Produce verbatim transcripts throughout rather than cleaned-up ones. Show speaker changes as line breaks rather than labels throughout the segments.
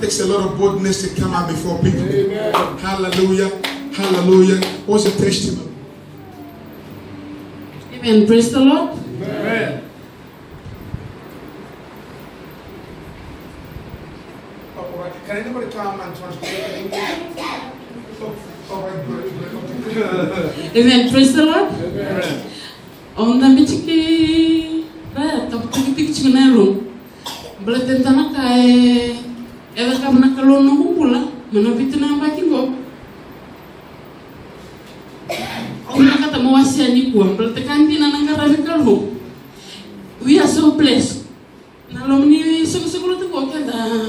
takes a lot of boldness to come out before people. Amen. Hallelujah. Hallelujah. What's your testimony?
Amen. Praise the Lord.
Amen. Can anybody come and translate?
Amen. Praise the Lord. Amen. On the Michiki, right? Top picture na room. Belatentana kay, ela kabna kalon no pula, manapit na bakin ko. Ona kata mawasi ani ko, belatekanti na nangarabi kalho. We are so blessed. Nalomni sugu-sugu tu ko kada.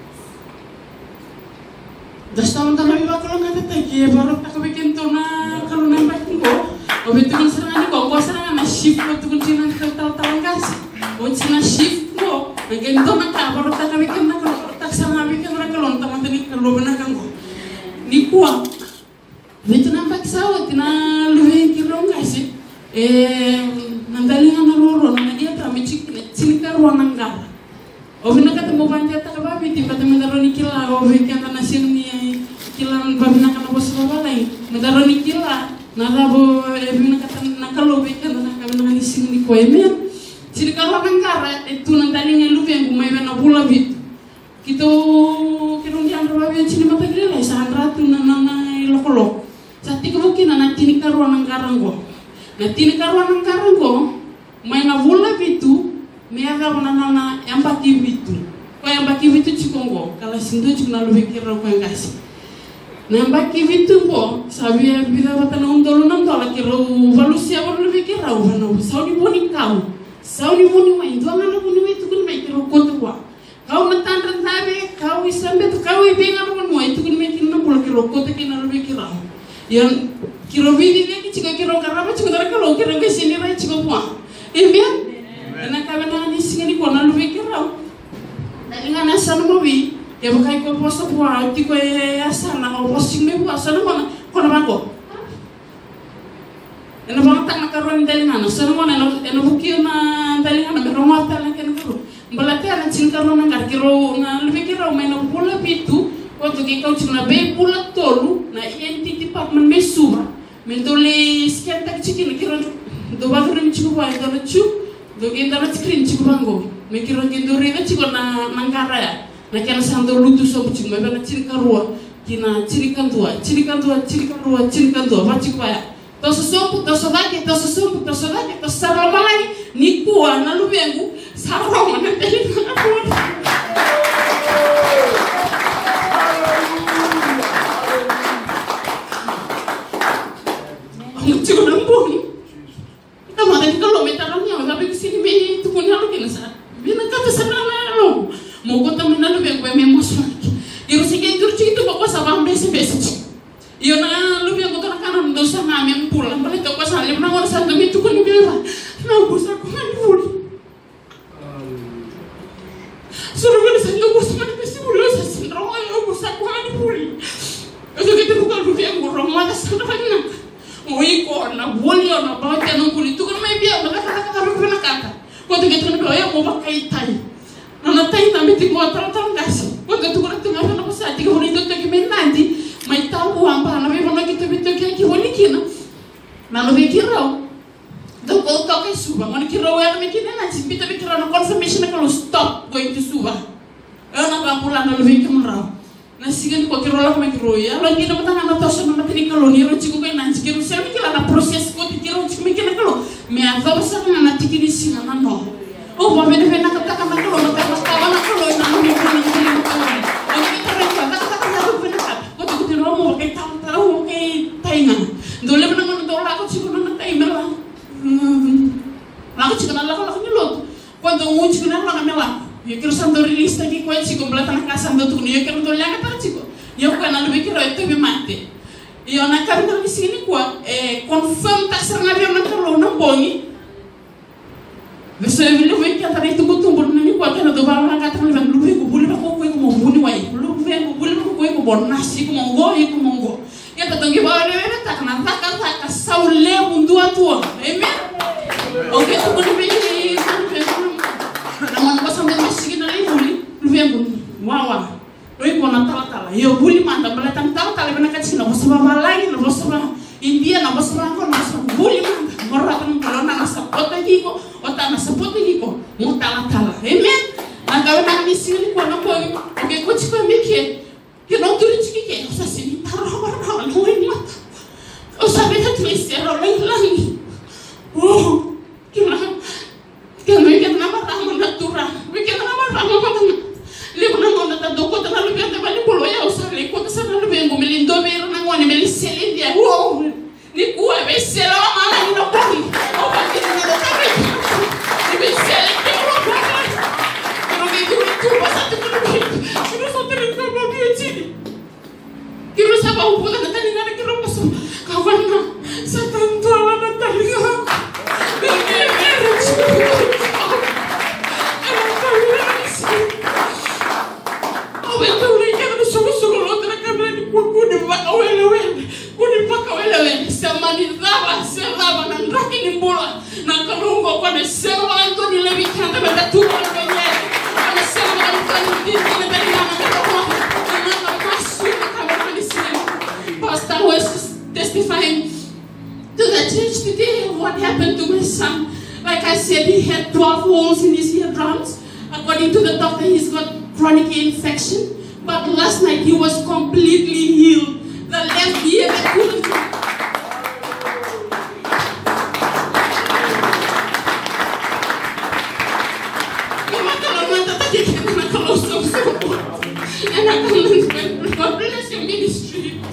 Das tahun terlebih bakal nggak terteki, baru tak kebikin tu na kalau nambah kinggo, obet tu kan serang ni kok, kok serang na shift tu kan cina tal tal kasih, kok cina shift kok, bagian tu nak baru tak kebikin na kalau tak serang kebikin mereka kalau teman tadi kalau benar kan kok, ni kuat, betul nampak sawat, na luwe kilo kasih, eh nandali na roro, na dia kami cik cini karuan nanggar. Obi na kata mo banjir tak kababi tiba tiba mendaroni kila obi kan na sini kilan babi na kana bos babalai mendaroni kila na rabo obi na kata na kalau obi kan na kami na sini ko emen sini kalau nangara itu nandali ngelu yang gumai na bula bit kito kirong yang babi sini mata gila sa ratu na na lokolo sa tiga mungkin na tini karuan nangkarang ko na tini karuan nangkarang ko mai na bula bitu meaga wanana yang baki witu, kau yang baki witu cikongo, kalau sindu cuma lu pikir kau yang kasih. Nah yang baki witu po, sabi ya bila batana untolu nanto lagi ro valusia baru lu pikir rau, vano saudi boni kau, saudi boni main, dua mana boni itu kan main kiro kotu wa, kau natan rentabe, kau isambe tu kau ibe ngano kan mau itu kan main kiro nambul kiro kotu kina lu pikir rau, yang kiro vivi dia cika kiro karapa cika tera kalau kiro kesini rai cika po, iya. Karena kawan ni sini ko na luwe kirau. Dali nga nasa no mobi, ya bakay ko posto buwa, ti ko asana o posting me buwa sana mo ko na bako. Eno bang tak nakaron dali nga, sana mo na eno bukio na dali nga na meron mata lang ken ko. Balate ana cin karon na kiro na luwe kirau may no pula bitu, ko to gi kau cina be pula tolu na identity department me suba. Mentole skentak cikin kiro do bagro mi ciku wa do chu. Dogen dapat screen ciku bango, mikirong gendo rida ciku na nangkara ya, na kena santo lutu sobu ciku, mereka na ciri karua, kina ciri kantua, ciri kantua, ciri kantua, ciri kantua, apa ciku ya? Tosu sobu, tosu lagi, tosu sobu, tosu lagi, tosu sarong lagi, nikua, na lu biangku, sarong mana tadi mana pun. Ciku nampun. Kamu ada kalau metarangnya, tapi kesini me tu punya lu kena sah. Bina kata sana lo, mau kau temen lu yang gue memos lagi. Iru sekian turci itu bawa sabang besi besi. Iyo na lu yang kau terkanan dosa ngamen pulang, balik kau salim na orang satu itu kan lu bilang, na bos aku mandi puli. Suruh gue disini bos mandi besi puli, saya sendiri orang bos aku mandi puli. Itu kita bukan lu yang orang mana sana mana. Oi ko na bolio na baca no kuli tu kan mai bia maka kata kata ru na kata ko tu gitu kan ya mo bakai tai na tai na miti mo tra tra ngas ko tu kan tu ngapa na pasa ti ko ni tu ke men nanti mai tahu amba na me bona gitu bitu ke ki woni kina na no be kirau do ko ka ke suba man kirau ya me kina na ci bitu bitu na confirmation kalau stop going to suba ana ba pulang na lebih ke menrau na sigan ko kiro la me kiro ya lo kina mata na toso na mati kalau ni ro ciku kai na cikiro sel mi kila na proses ko ti kiro ciku mi kina kalau me ava sa na na tikini singa na no o ba me na kata kama kalau na kata kama na kalau na mo ni kini kini ko o ni kira ka kata kata na ko na ka ko ti kiro mo ke tam tau ke tainga dole na mo do la ko ciku na tai mela la ko ciku na la ko la ko ni lo quando un ciku na la mela yo quiero santo lista aquí con chico completa na casa ando tu yo quiero do laga para chico yo ko na lubi kiro itu me mate yo na kan kan sini kwa eh confirm tak serna dia na kalo na bongi beso e lu we ka tare tu butu bon ni kwa kana do ba na ka tan lu we ko buli ba ko ko mo buni wai lu we ko buli ba ko ko bon nasi ko mongo e ko mongo ya ta tongi ba re na tak na tak ka ka saule mundu atu amen okay tu ko ni naman ko sa mga sige na rin huli, luweng ko, wawa. Roi kona tala-tala. Yo buli manda belatang tala-tala bena kacina. Bosaba Malay, bosaba India, bosaba Angkor, bosaba buli manda. Moratan kalau nang support lagi ko, otak na support lagi ko. Mo tala-tala. Amen. Nagawa na kami sini ko na ko. Okay, ko chika miki. Kino turi chiki ke. Osa sini taro hamara no ini mata. Osa beta twist ero lang lang. Oh. Kina. Kina kina nama rahman natura. Kina nama rahman. Lima nang ona ta doko ta nalu benda bali pulo ya osa le ko ta sana lu bengo melindo bero nang ona meli seli dia. Wow. Ni kuwa be sela mama ni no bali. O ba kina na ta be. Ni be sela ke o ba. Pero que tu tu pasa tu no. Kino so te ko ba bi chini. Kino sa ba upo na tani na kino paso. Kawan na sa tanto ala na tali ha. Pastor was testifying to the church today of what happened to my son. Like I said, he had twelve holes in his eardrums. According to the doctor, he's got chronic infection. But last night he was completely healed. The left ear that couldn't. And I can God bless your ministry.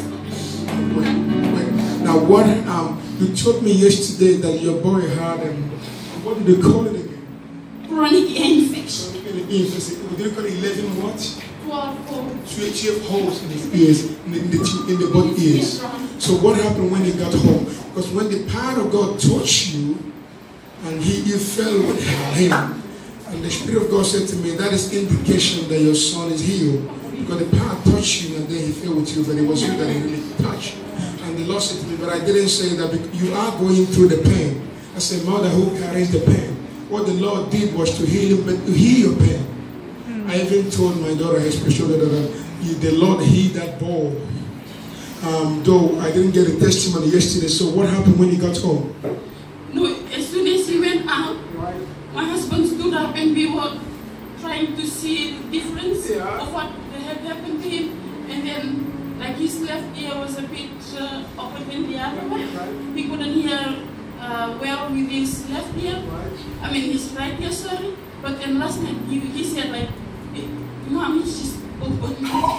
Now, what um, you told me yesterday that your boy had, um, what did they call it again?
Chronic ear infection.
Chronic ear infection. Did they call it eleven what?
twelve holes.
twelve holes in his ears, in the, in the, two, in the both ears. So what happened when he got home? Because when the power of God touched you, and he, you fell with him, and the Spirit of God said to me, that is indication that your son is healed. Because the power touched you, and then he fell with you, but it was you that he really touched. And the Lord said to me, but I didn't say that you are going through the pain. I said, mother who carries the pain. What the Lord did was to heal him, but to heal your pain. I even told my daughter, especially that the Lord healed that boy. Um, though I didn't get a testimony yesterday. So what happened when he got home?
No, as soon as he went out, my husband stood up and we were trying to see the difference yeah. of what had happened to him. And then, like his left ear was a bit uh, open than the other one. He couldn't hear uh, well with his left ear. I mean, his right ear, sorry. But then last night, he, he said like, Mom, it's just open.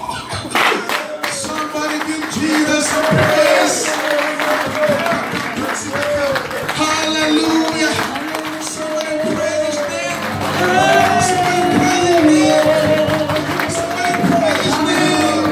Somebody give Jesus a praise. Hallelujah. Somebody praise his name. Somebody praise his name. Somebody praise his name.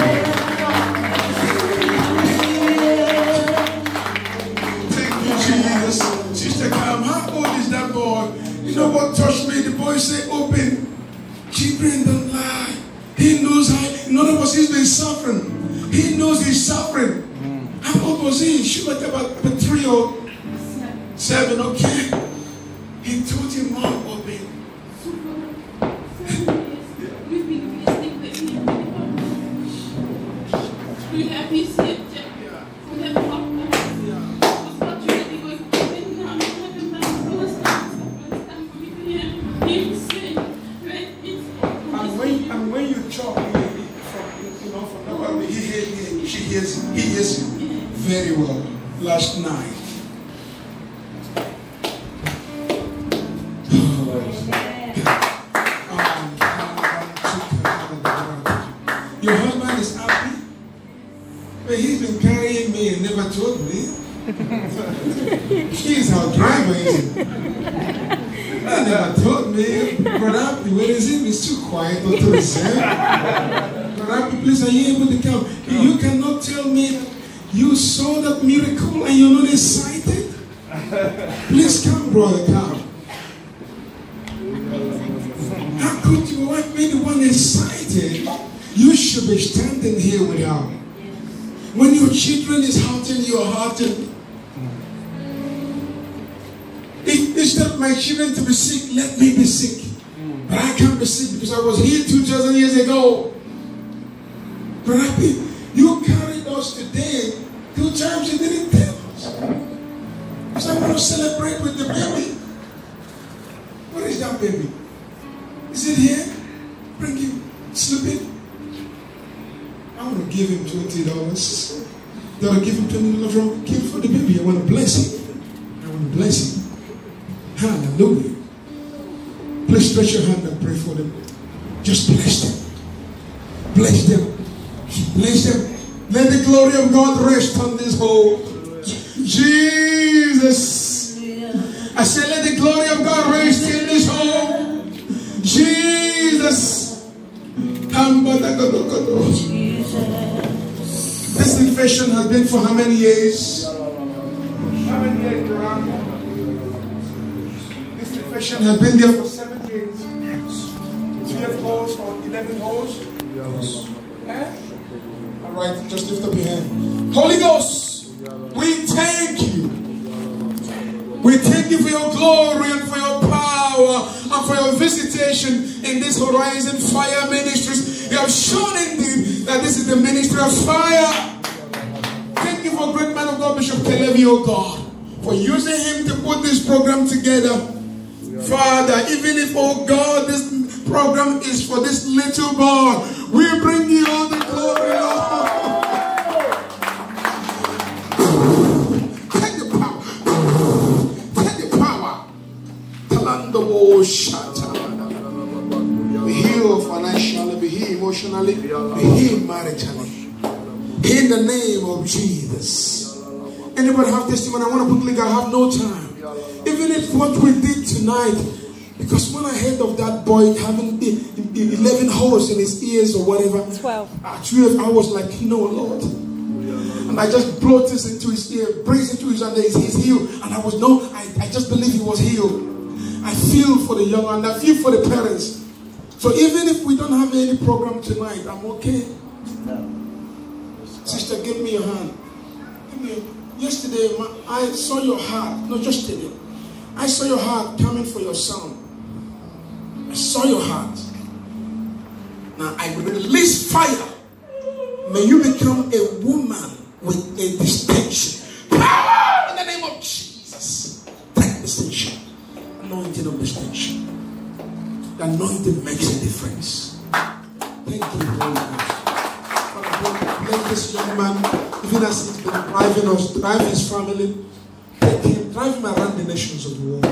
Thank you, Jesus. Sister Cam, how old is that boy? You know what touched me? The boy said, open. Children don't lie. He knows how, none of us, he's been suffering. He knows he's suffering. Mm. How old was he? She was about, about three or seven. seven, okay. He told him, Mom, open.
We have his head.
He hears very well last night. Your husband is happy? But he's been carrying me and never told me. He's our driver, isn't he? He never told me. Brother, where is he? He's too quiet or too reserved. Please, are you able to come? You cannot tell me you saw that miracle and you're not excited. Please come, brother, come. How could your wife be the one excited? You should be standing here with her. When your children is hurting, you're hurting. Instead of my children to be sick, let me be sick. But I can't be sick because I was here two thousand years ago. Brother Happy, you carried us today two times you didn't tell us. So I want to celebrate with the baby. Where is that baby? Is it here? Bring him. Slip it. I want to give him twenty dollars. I want to give him twenty dollars from give for the baby. I want to bless him. I want to bless him. Hallelujah. Please stretch your hand and pray for them. Just bless them. Bless them. Bless them. Let the glory of God rest on this home. Jesus. I say let the glory of God rest in this home. Jesus. This infection has been for how many years? How many years, Durant? This infection has been there for seven years. twelve holes or eleven holes? Yes. Eh? Alright, just lift up your hand. Holy Ghost, we thank you. We thank you for your glory and for your power and for your visitation in this Horizon Fire Ministries. You have shown indeed that this is the ministry of fire. Thank you for great man of God, Bishop Kelevi, oh God, for using him to put this program together. Father, even if, oh God, this program is for this little boy, we bring you all the glory, Lord. Take the power. Take the power. Talando Shata. Be healed financially, be healed emotionally, be healed maritally. In the name of Jesus. Anybody have testimony? I want to quickly, I have no time. Even if what we did tonight, because when I heard of that boy having eleven holes in his ears or whatever, twelve. At twelve, I was like, you know, Lord. And I just blow this into his ear, breathe into his ear, he's healed. And I was no, I, I just believe he was healed. I feel for the young and I feel for the parents. So even if we don't have any program tonight, I'm okay. Sister, give me your hand. Give me. Yesterday, my, I saw your heart. No, just today. I saw your heart coming for your son. I saw your heart. Now I release fire. May you become a woman with a distinction. Power in the name of Jesus. Take distinction. Anointing of distinction. The anointing makes a difference. Thank you very much. Let this young man, even as he's been driving us, drive his family, take him, drive him around the nations of the world.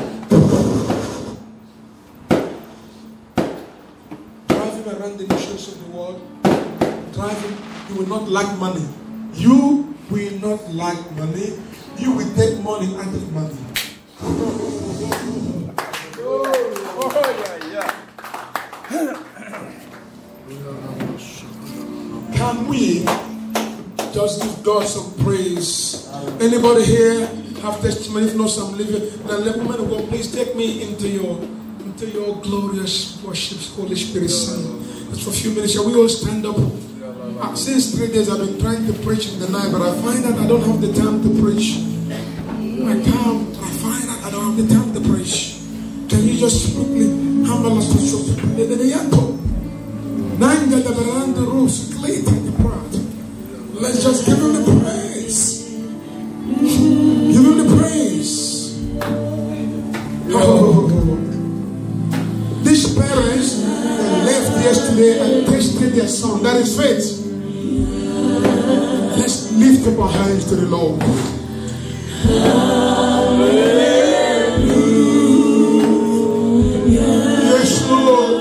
Drive him around the nations of the world. Drive him. You will not lack money. You will not lack money. You will take money out of money. Oh, oh yeah, yeah. Can we just give God some praise? Anybody here have testimony? If not, some living. Then let woman of God, please take me into your into your glorious worship, Holy Spirit Son. Just for a few minutes, shall we all stand up? Uh, since three days I've been trying to preach in the night, but I find that I don't have the time to preach. I come, I find that I don't have the time to preach. Can you just quickly humble us to show? Let's just give him the praise. Give him the praise. Oh. These parents left yesterday and tasted their son. That is faith. Let's lift up our hands to the Lord. Yes, Lord.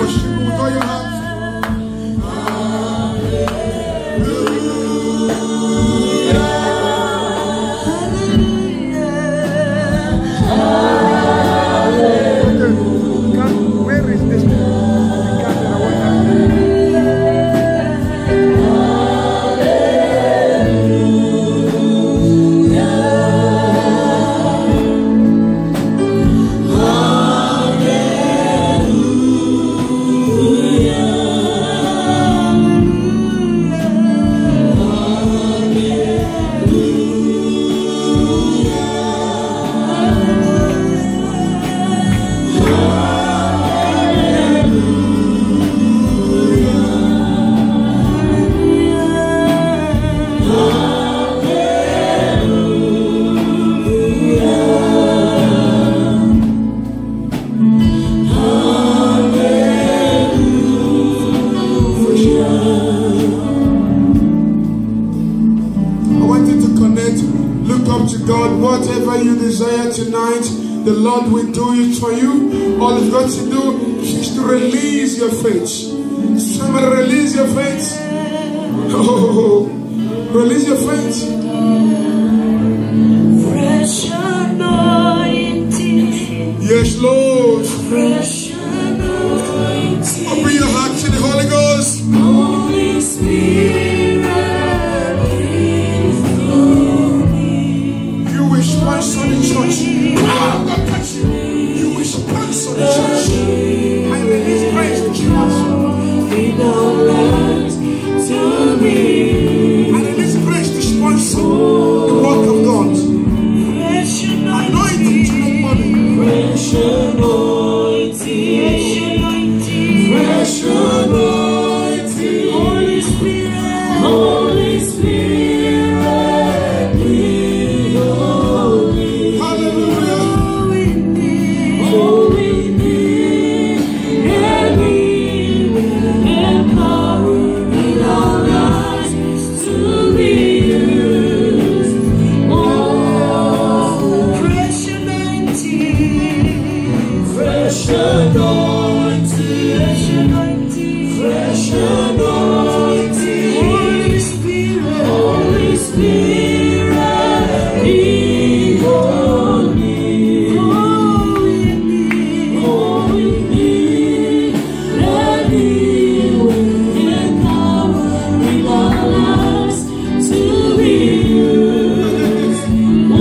Hallelujah. God, whatever you desire tonight, the Lord will do it for you. All you've got to do is to release your faith. Somebody release your faith. Oh, release your faith.
Fresh anointing.
Yes, Lord.
Fresh anointing.
Open your heart to the Holy Ghost.
Holy Spirit, breathe through me.
You will sponsor the church. Power of God touch you. You will sponsor the church. I release praise to Jesus.
We don't learn to be.
I release praise to sponsor the work of God.
Fresh
Anointing to make money.
Fresh anointing. Fresh anointing. Holy Spirit. Holy Spirit. Breathe on me.
Hallelujah.
Oh, we need. Oh, we need. Heavy and power in our lives to be used. Oh, fresh anointing. Fresh anointing. Fresh anointing. Holy Spirit. Holy Spirit. Breathe on me. Oh, we need. Oh, we need. Heavy and power in our lives to be used. Oh,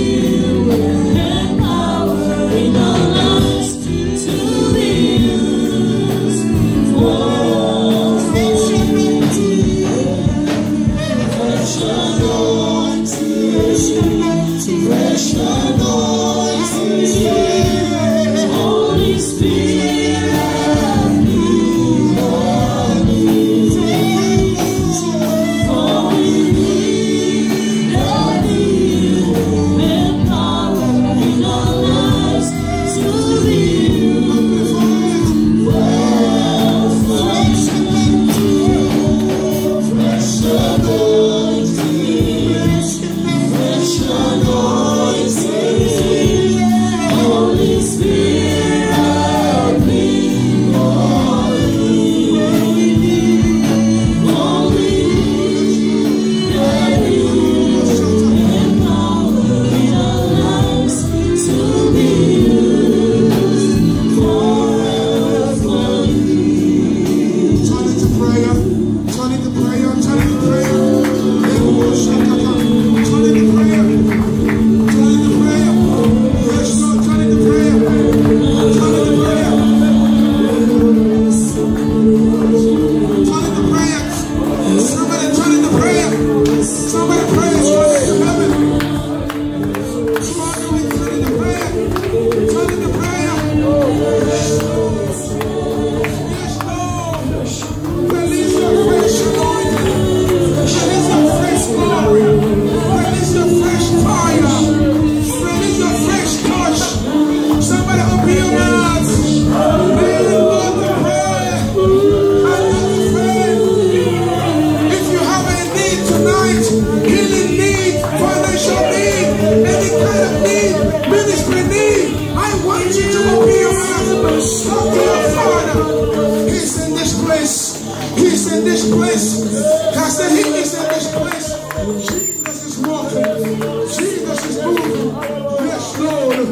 in our lives to be used.
He's in this place. He's in this place. I said he is in this place. Jesus is walking. Jesus is moving. Yes, Lord.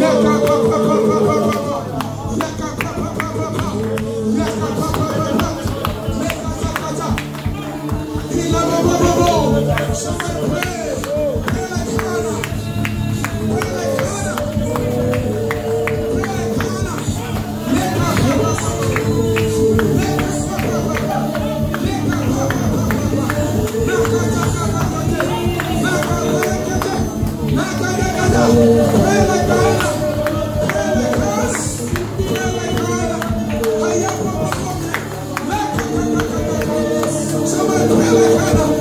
Somebody pray. Pray like Hannah. Pray like Hannah. Pray like Hannah. Let her have us. Let us have us. Let her have us. Pray like Hannah. Pray like us. Pray like Hannah. Somebody pray like Hannah.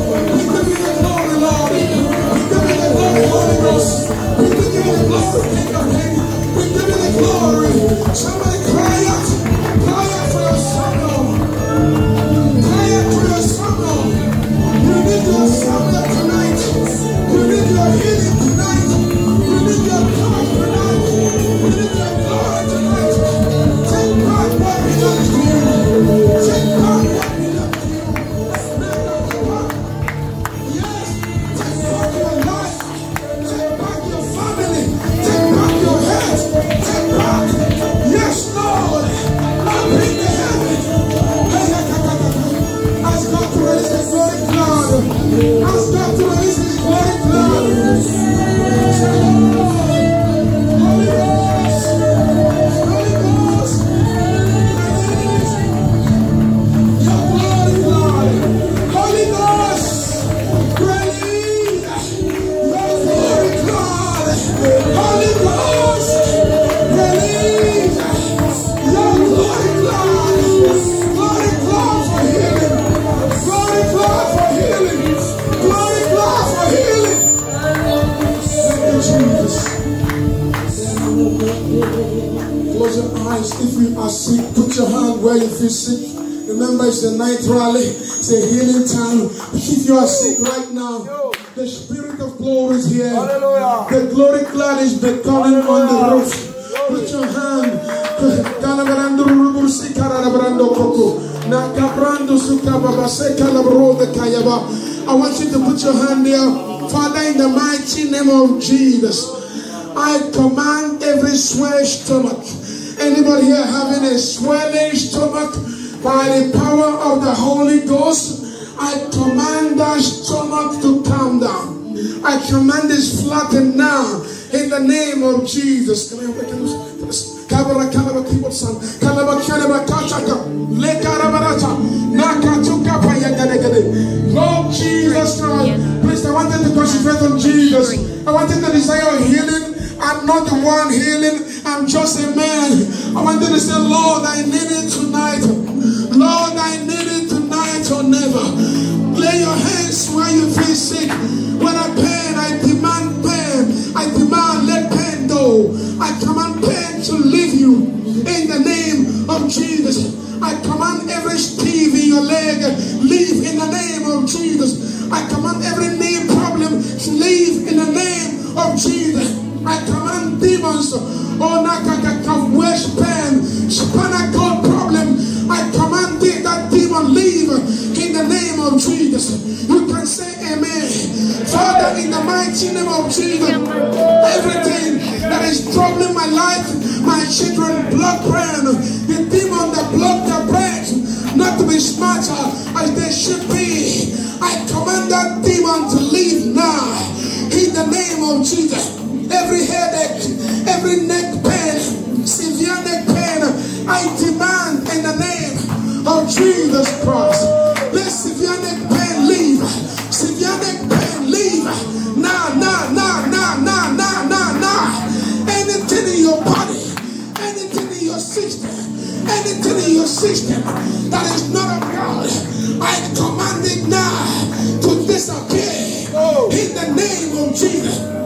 Somebody cry out, cry out for your son, Lord. Cry out for your son, Lord. You need your son tonight. You need your healing tonight. You need your power tonight. You need your glory tonight. Take back what belongs to you. Take back what belongs to you. Yes, take back your life. Take back your family. Take back your health. Take back. Yes, Lord. Up in the heavens. Ask God to release His glory cloud. Ask God to release His glory cloud. Holy Ghost. Holy Ghost. Release your glory cloud. Holy Ghost. Release your glory cloud. Holy Ghost. Release your glory cloud. Glory cloud for healing. Glory cloud for healing. Glory cloud for healing. Thank you, Jesus. Close your eyes. If you are sick, put your hand where you feel sick. Remember, it's the night rally. It's a healing time. If you are sick right now, the Spirit of glory is here. Hallelujah. The glory cloud is beckoning on the roof. Put your hand. I want you to put your hand there. Father, in the mighty name of Jesus, I command every swelling stomach. Anybody here having a swelling stomach? By the power of the Holy Ghost, I command that stomach to calm down. I command this flatten now in the name of Jesus. Come here, Lord Jesus Christ, please, I want you to concentrate on Jesus. I want you to desire healing. I'm not the one healing. I'm just a man. I want you to say, Lord, I need it tonight. Lord, I need it tonight or never. Lay your hands where you feel sick. When I pain, I demand pain. I demand let pain go. I command pain to leave you in the name of Jesus. I command every stiff in your leg leave in the name of Jesus. I command every knee problem to leave in the name of Jesus. I command demons, oh, nakaka, waist pain, spinal cord problem. I command that demon leave in the name of Jesus. You can say amen. Father, in the mighty name of Jesus, everything that is troubling my life, my children, blood brain, the demon that block their brains not to be smarter as they should be, I command that demon to leave now in the name of Jesus. Every headache, every neck pain, severe neck pain, I demand in the name of Jesus Christ. Let severe neck pain leave. Severe neck pain leave. Now, now, now, now, now, now, now, now. Anything in your body, anything in your system, anything in your system that is not of God, I command it now to disappear in the name of Jesus.